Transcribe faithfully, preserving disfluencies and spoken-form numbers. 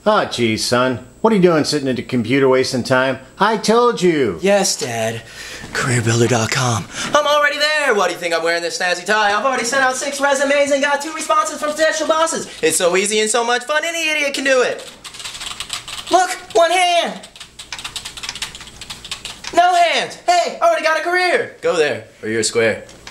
Oh, geez, son. What are you doing sitting at the computer wasting time? I told you. Yes, Dad. career builder dot com. I'm already there. Why do you think I'm wearing this snazzy tie? I've already sent out six resumes and got two responses from potential bosses. It's so easy and so much fun, any idiot can do it. Look, one hand. No hands. Hey, I already got a career. Go there, or you're a square.